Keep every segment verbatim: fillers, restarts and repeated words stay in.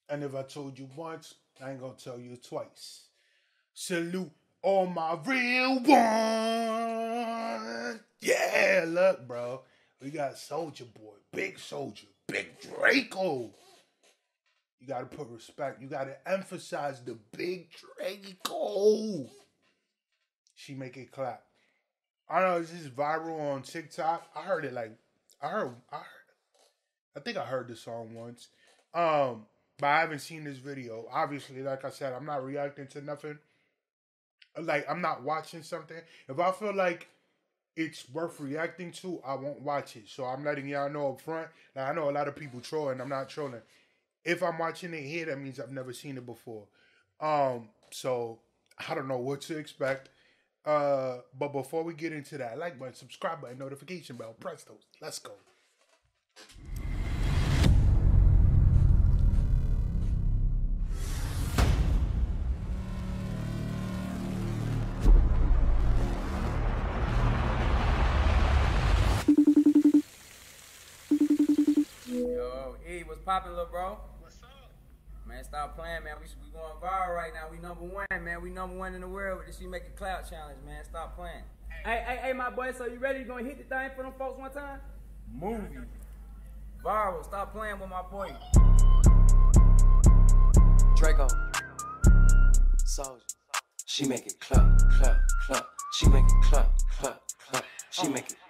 And if I told you once, I ain't gonna tell you twice. Salute all my real ones. Yeah, look, bro. We got Soulja Boy, Big Soulja, Big Draco. You gotta put respect. You gotta emphasize the Big Draco. She make it clap. I don't know, it's just viral on TikTok. I heard it like, I heard, I heard, I think I heard the song once. Um, but I haven't seen this video. Obviously, like I said, I'm not reacting to nothing. Like, I'm not watching something. If I feel like it's worth reacting to, I won't watch it. So I'm letting y'all know up front. Like, I know a lot of people troll, and I'm not trolling. If I'm watching it here, that means I've never seen it before. Um, so I don't know what to expect. Uh, but before we get into that, like button, subscribe button, notification bell, press those. Let's go. Yo, E, what's poppin', little bro? What's up? Man, stop playing, man. We should be going viral right now. We number one, man. We number one in the world with this She Make It Clout challenge, man. Stop playing. Hey, hey, hey, my boy, so you ready? You gonna hit the thing for them folks one time? Movie. Viral. Stop playing with my boy. Draco. Soulja. She make it clap, clap, clap. She make it clap, clap, clap. She make it.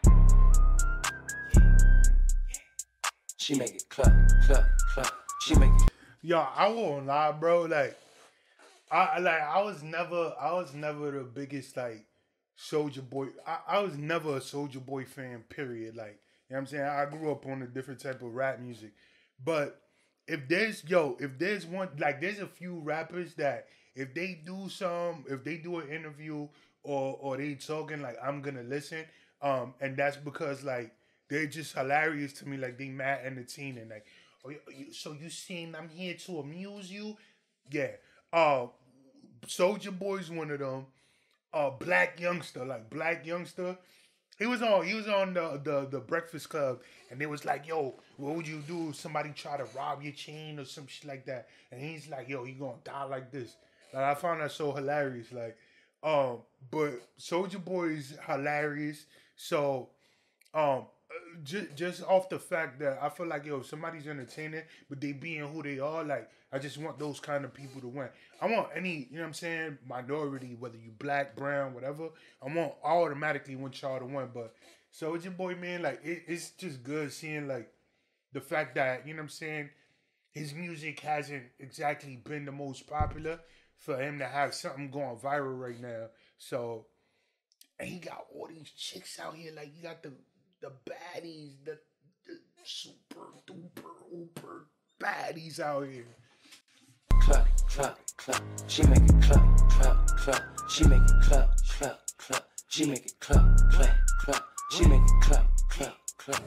She make it clap, clap, clap. She make it. Yo, I won't lie, bro. Like, I like I was never I was never the biggest like Soulja Boy. I, I was never a Soulja Boy fan, period. Like, you know what I'm saying? I grew up on a different type of rap music. But if there's yo, if there's one like there's a few rappers that if they do some, if they do an interview or or they talking, like I'm gonna listen. Um, and that's because like they're just hilarious to me, like they mad entertaining. Like, oh, you, so you seen I'm here to amuse you? Yeah. Uh Soulja Boy's one of them. Uh Black Youngster, like Black Youngster. He was on he was on the, the the Breakfast Club, and they was like, yo, what would you do if somebody try to rob your chain or some shit like that? And he's like, yo, you gonna die like this. Like, I found that so hilarious. Like, um, but Soulja Boy is hilarious. So um just just off the fact that I feel like, yo, if somebody's entertaining, but they being who they are, like, I just want those kind of people to win. I want any, you know what I'm saying, minority, whether you black, brown, whatever, I want I automatically want y'all to win. But Soulja Boy, man, like, it, it's just good seeing, like, the fact that, you know what I'm saying, his music hasn't exactly been the most popular for him to have something going viral right now. So, and he got all these chicks out here, like, you got the the baddies, the, the super duper uber baddies out here. Clap, clap, clap. She make it clap, clap, clap. She make it clap, clap, clap. She make it clap, clap, clap. She make it clap, clap, clap.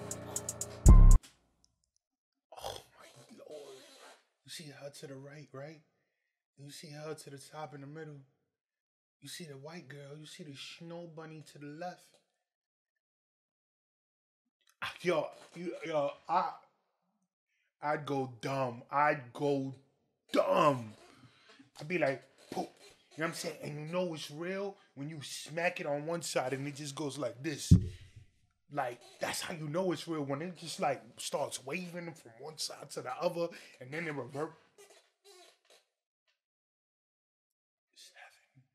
Oh my Lord. You see her to the right, right? You see her to the top in the middle. You see the white girl. You see the snow bunny to the left. Yo, you, yo, I, I'd go dumb. I'd go dumb. I'd be like, poop. You know what I'm saying? And you know it's real when you smack it on one side and it just goes like this. Like, that's how you know it's real. When it just like starts waving from one side to the other and then it revert. It's heaven.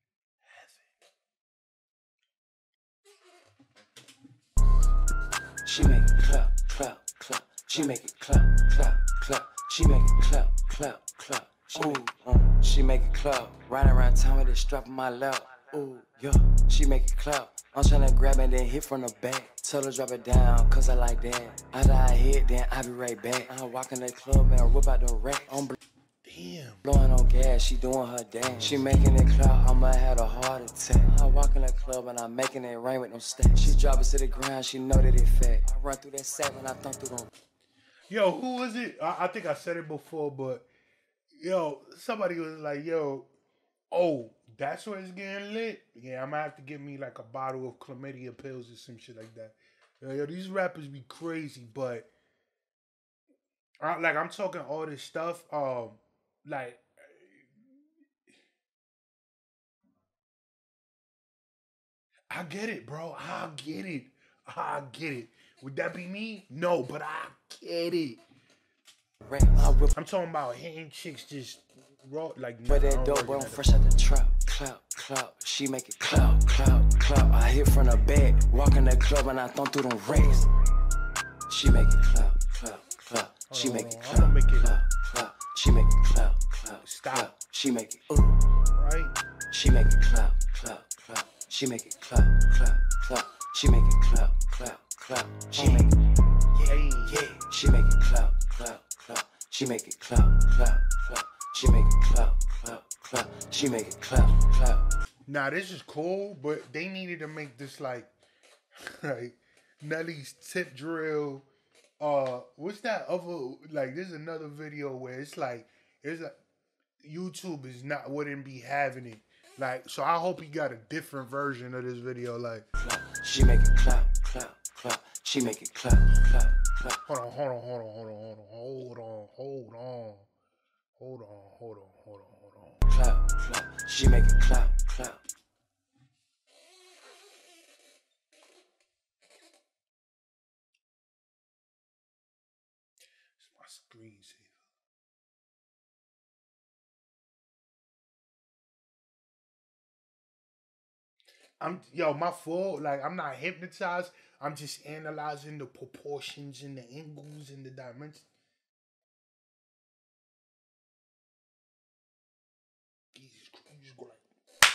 Heaven. She make it clap, clap, clap. She make it clap, clap, clap. She make it clap, clap, clap. Ooh, uh, she make it clap. Riding around town with it strap on my lap. Ooh, yeah. She make it clap. I'm tryna grab it and then hit from the back. Tell her drop it down, cause I like that. After I hit, then I be right back. I walk in the club and I whip out the rack. I'm Damn. blowing on gas, she doing her dance. She making it clap, I'ma have a heart attack. I walk in the club and I'm making it rain with no stacks. She drop it to the ground, she know that it fat. I run through that sack when I thump through them. Yo, who was it? I, I think I said it before, but yo, somebody was like, yo, oh, that's where it's getting lit? Yeah, I'm gonna have to get me like a bottle of chlamydia pills or some shit like that. Yo, yo these rappers be crazy, but I, like I'm talking all this stuff. Um, like, I get it, bro. I get it. I get it. Would that be me? No, but I get it. I'm talking about hitting chicks just raw, like. But that dope, bro, I'm fresh out the trap. Clout, clout, she make it clout, clout, clout. I hit from the back, walk in the club and I thumb through them racks. She make it clout, clout, clout. She make it clout, clout, clout. She make it clout, clout. Stop. She make it ooh. Right. She make it clout, clout, clout. She make it clout, clout, clout. She make it clout, clout, clout. She make it yeah, yeah. She make it clout, clout, clout. She make it clout, clout, clout. She make it clout, clout, clout. She make it clout, clout. Nah, this is cool, but they needed to make this like, like Nelly's tip drill. Uh, what's that other, like, there's another video where it's like, it's like, YouTube is not, wouldn't be having it. Like, so I hope he got a different version of this video. Like, she make it clap, clap, clap. She make it clap, clap, clap. Hold on, hold on, hold on, hold on, hold on, hold on, hold on, hold on, hold on, hold on, hold on. Clap, clap. She make it clap, clap. It's my screensaver. I'm yo, my fault. Like, I'm not hypnotized. I'm just analyzing the proportions and the angles and the dimensions. Jesus Christ, go like.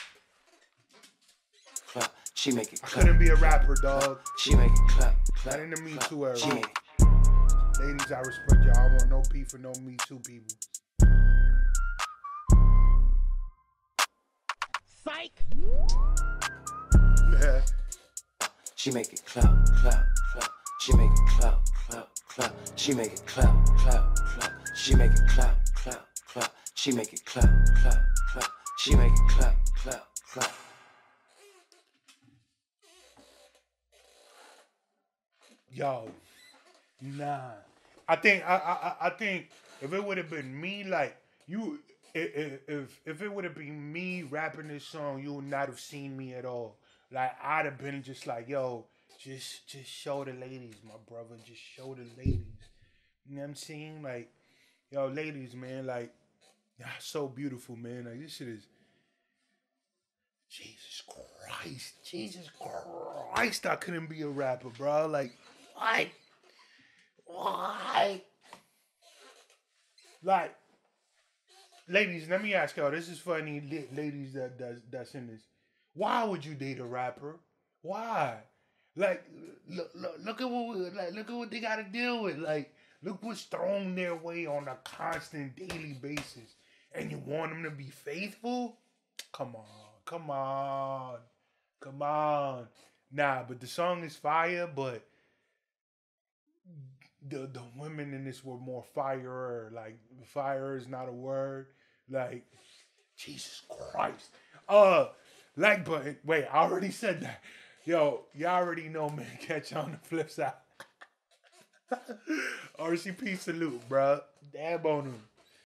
Clap. She make it clap. I couldn't be a rapper, dog. She make it clap, clap. Not in the Me Too era. She make it. Ladies, I respect y'all. I want no beef for no Me Too people. Psych. Yeah. She make it clap, clap, clap. She make it clap, clap, clap. She make it clap, clap, clap. She make it clap, clap, clap. She make it clap, clap, clap. She make it clap, clap, clap. Yo, nah. I think I I I think if it would have been me, like you, if if if it would have been me rapping this song, you would not have seen me at all. Like, I'd have been just like, yo, just just show the ladies, my brother. Just show the ladies. You know what I'm saying? Like, yo, ladies, man, like, y'all so beautiful, man. Like, this shit is, Jesus Christ. Jesus Christ, I couldn't be a rapper, bro. Like, why? Why? Like, ladies, let me ask y'all. This is for any ladies that does that's in this. Why would you date a rapper? Why? Like, look, look, look at what we, like, look at what they got to deal with. Like, look what's thrown their way on a constant, daily basis, and you want them to be faithful? Come on, come on, come on. Nah, but the song is fire. But the the women in this were more fire. Like, fire is not a word. Like, Jesus Christ. Uh. Like button. Wait, I already said that. Yo, y'all already know, man. Catch you on the flip side. R C P salute, bro. Dab on him.